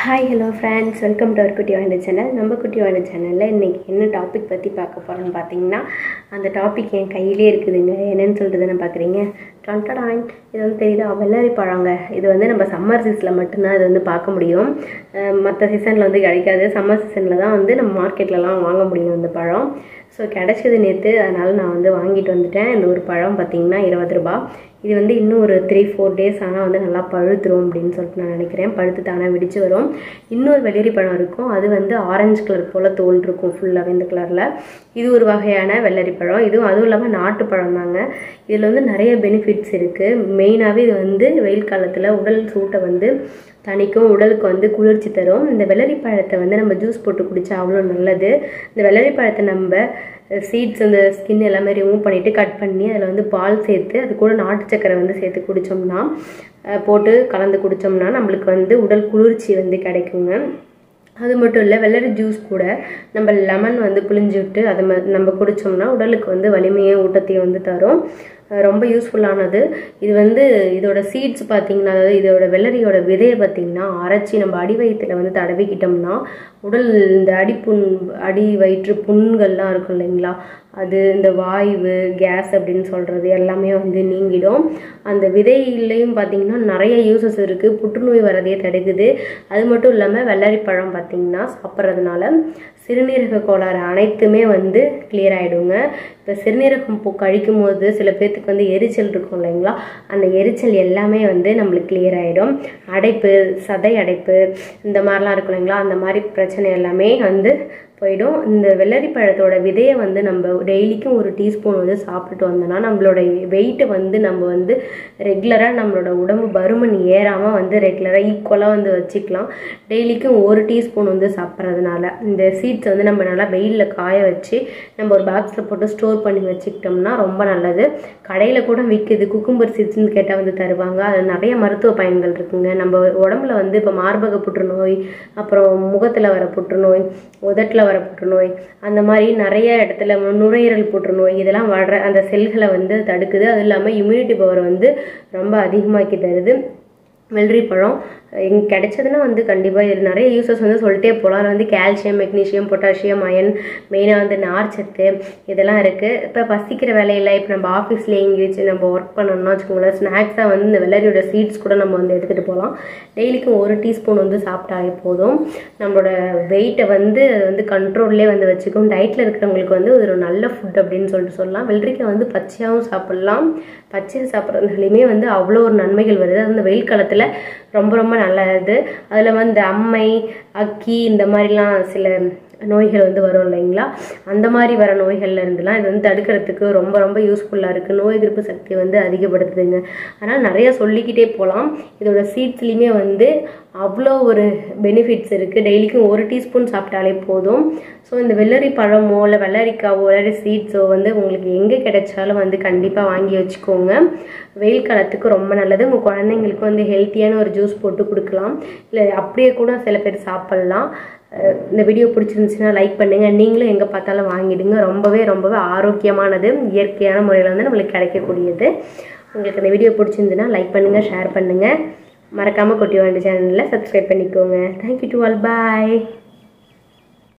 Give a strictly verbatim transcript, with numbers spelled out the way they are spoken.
Hi hello friends, welcome to our குட்டி வாய்ந்த channel. நம்ம குட்டி வாய்ந்த சேனலில் இன்றைக்கி என்ன டாபிக் பற்றி பார்க்க போகிறோன்னு பார்த்தீங்கன்னா, அந்த டாபிக் என் கையிலே இருக்குதுங்க. என்னென்னு சொல்கிறதுன்னு பார்க்குறீங்க. டொன்டடாயின் இது வந்து தெரியுதா, வெள்ளரி பழங்க. இது வந்து நம்ம சம்மர் சீசனில் மட்டும்தான் இது வந்து பார்க்க முடியும். மற்ற சீசனில் வந்து கிடைக்காது. சம்மர் சீசனில் தான் வந்து நம்ம மார்க்கெட்லலாம் வாங்க முடியும் இந்த பழம். ஸோ கிடச்சிது நேற்று, அதனால் நான் வந்து வாங்கிட்டு வந்துட்டேன். இந்த ஒரு பழம் பார்த்திங்கன்னா இருபது ரூபா. இது வந்து இன்னும் ஒரு த்ரீ ஃபோர் டேஸ் ஆனால் வந்து நல்லா பழுத்துரும் அப்படின்னு சொல்லிட்டு நான் நினைக்கிறேன். பழுத்து தானே வெடிச்சு வரும். இன்னொரு வெள்ளரி பழம் இருக்கும், அது வந்து ஆரஞ்சு கலர் போல் தோல் இருக்கும் ஃபுல்லாகவே இந்த கலரில். இது ஒரு வகையான வெள்ளரி பழம். இதுவும் அதுவும் இல்லாமல் நாட்டு பழம் தாங்க. இதில் வந்து நிறைய பெனிஃபிட்ஸ் இருக்குது. மெயினாகவே இது வந்து வெயில் காலத்தில் உடல் சூட்டை வந்து தணிக்கும், உடலுக்கு வந்து குளிர்ச்சி தரும். இந்த வெள்ளரி பழத்தை வந்து நம்ம ஜூஸ் போட்டு குடித்தா அவ்வளோ நல்லது. இந்த வெள்ளரி பழத்தை நம்ம சீட்ஸ் அந்த ஸ்கின் எல்லாமே ரிமூவ் பண்ணிவிட்டு கட் பண்ணி அதில் வந்து பால் சேர்த்து அது கூட நாட்டு சக்கரை வந்து சேர்த்து குடித்தோம்னா, போட்டு கலந்து குடித்தோம்னா நம்மளுக்கு வந்து உடல் குளிர்ச்சி வந்து கிடைக்குங்க. அது மட்டும் இல்லை, வெள்ளரி ஜூஸ் கூட நம்ம லெமன் வந்து புழிஞ்சு விட்டு அதை நம்ம குடித்தோம்னா உடலுக்கு வந்து வலிமையை ஊட்டத்தையும் வந்து தரும். ரொம்ப யூஸ்ஃபுல்லானது. இது வந்து இதோட சீட்ஸ் பார்த்திங்கன்னா, அதாவது இதோட வெள்ளரியோட விதையை பார்த்திங்கன்னா அரைச்சி நம்ம அடி வயிற்றில் வந்து தடவிக்கிட்டோம்னா உடல் இந்த அடிப்புண் அடி வயிற்று புண்கள்லாம் இருக்கும் இல்லைங்களா, அது இந்த வாய்வு கேஸ் அப்படின்னு சொல்கிறது எல்லாமே வந்து நீங்கிடும். அந்த விதையிலையும் பார்த்திங்கன்னா நிறைய யூசஸ் இருக்குது. புற்றுநோய் வரதையே தடுக்குது. அது மட்டும் இல்லாமல் வெள்ளரி பழம் பார்த்திங்கன்னா சாப்பிட்றதுனால சிறுநீரக கோளாறு அனைத்துமே வந்து கிளியர் ஆகிடுங்க. இப்போ சிறுநீரகம் பூ கழிக்கும் போது சில பேர்த்துக்கு வந்து எரிச்சல் இருக்கும் இல்லைங்களா, அந்த எரிச்சல் எல்லாமே வந்து நம்மளுக்கு கிளியர் ஆகிடும். அடைப்பு, சதை அடைப்பு இந்த மாதிரிலாம் இருக்கும் இல்லைங்களா, அந்த மாதிரி பிரச்சனை எல்லாமே வந்து போயிடும். இந்த வெள்ளரி பழத்தோட விதையை வந்து நம்ம டெய்லிக்கும் ஒரு டீஸ்பூன் வந்து சாப்பிட்டுட்டு வந்தோம்னா நம்மளோட வெயிட்டை வந்து நம்ம வந்து ரெகுலராக நம்மளோட உடம்பு பருமன் ஏறாமல் வந்து ரெகுலராக ஈக்குவலாக வந்து வச்சுக்கலாம். டெய்லிக்கும் ஒரு டீஸ்பூன் வந்து சாப்பிட்றதுனால இந்த சீட்ஸ் வந்து நம்ம நல்லா வெயிலில் காய வச்சு நம்ம ஒரு பாக்ஸில் போட்டு ஸ்டோர் பண்ணி வச்சுக்கிட்டோம்னா ரொம்ப நல்லது. கடையில் கூட விற்குது, குக்கும்பர் சீட்ஸ்ன்னு கேட்டால் வந்து தருவாங்க. அது நிறைய மருத்துவ பயன்கள் இருக்குங்க. நம்ம உடம்புல வந்து இப்போ மார்பக புற்றுநோய், அப்புறம் முகத்தில் வர புற்றுநோய், உதட்டில் வர புற்றுநோய், அந்த மாதிரி நிறைய இடத்துல நுரையீரல் புற்றுநோய் இதெல்லாம் வர்ற அந்த செல்களை வந்து தடுக்குது. அது இல்லாமல் இம்யூனிட்டி பவர் வந்து ரொம்ப அதிகமாக்கி தருது வெள்ளரி பழம். இங்கே கிடைச்சதுன்னா வந்து கண்டிப்பாக இது நிறைய யூசஸ் வந்து சொல்லிட்டே போகலாம். அது வந்து கால்சியம், மெக்னீஷியம், பொட்டாசியம், அயன், மெயினாக வந்து நார்ச்சத்து இதெல்லாம் இருக்குது. இப்போ பசிக்கிற வேலையில் இப்போ நம்ம ஆஃபீஸில் எங்கேயாச்சும் நம்ம ஒர்க் பண்ணணும்னா வச்சுக்கோங்களேன், ஸ்நாக்ஸாக வந்து இந்த வெள்ளரியோட சீட்ஸ் கூட நம்ம வந்து எடுத்துகிட்டு போகலாம். டெய்லிக்கும் ஒரு டீஸ்பூன் வந்து சாப்பிட்டாலே போதும். நம்மளோட வெயிட்டை வந்து அது வந்து கண்ட்ரோல்லே வந்து வச்சுக்கும். டயட்டில் இருக்கிறவங்களுக்கு வந்து ஒரு நல்ல ஃபுட் அப்படின்னு சொல்லிட்டு சொல்லலாம். வெள்ளரிக்காய் வந்து பச்சையாகவும் சாப்பிட்லாம். பச்சையாக சாப்பிட்றதுலையுமே வந்து அவ்வளோ ஒரு நன்மைகள் வருது. அது வந்து வெயில் காலத்தில் ரொம்ப ரொம்ப நல்லது. அதில் வந்து அம்மை, அக்கி இந்த மாதிரிலாம் சில நோய்கள் வந்து வரும் இல்லைங்களா, அந்த மாதிரி வர நோய்கள்ல இருந்துலாம் இது வந்து தடுக்கிறதுக்கு ரொம்ப ரொம்ப யூஸ்ஃபுல்லாக இருக்குது. நோய் எதிர்ப்பு சக்தி வந்து அதிகப்படுத்துதுங்க. அதனால் நிறையா சொல்லிக்கிட்டே போகலாம். இதோட சீட்ஸ்லேயுமே வந்து அவ்வளோ ஒரு பெனிஃபிட்ஸ் இருக்குது. டெய்லிக்கும் ஒரு டீஸ்பூன் சாப்பிட்டாலே போதும். ஸோ இந்த வெள்ளரி பழமோ இல்லை வெள்ளரிக்காவோ வெள்ளரி சீட்ஸோ வந்து உங்களுக்கு எங்கே கிடைச்சாலும் வந்து கண்டிப்பாக வாங்கி வச்சுக்கோங்க. வெயில் காலத்துக்கு ரொம்ப நல்லது. உங்கள் குழந்தைங்களுக்கு வந்து ஹெல்த்தியான ஒரு ஜூஸ் போட்டு கொடுக்கலாம். இல்லை அப்படியே கூட சில பேர் சாப்பிட்லாம். இந்த வீடியோ பிடிச்சிருந்துச்சுன்னா லைக் பண்ணுங்கள். நீங்களும் எங்கே பார்த்தாலும் வாங்கிடுங்க. ரொம்பவே ரொம்பவே ஆரோக்கியமானது, இயற்கையான முறையில் வந்து நம்மளுக்கு கிடைக்கக்கூடியது. உங்களுக்கு இந்த வீடியோ பிடிச்சிருந்துன்னா லைக் பண்ணுங்கள், ஷேர் பண்ணுங்கள். மறக்காமல் குட்டி வாய்ந்த சேனலில் சப்ஸ்கிரைப் பண்ணிக்கோங்க. Thank you to all. பாய்.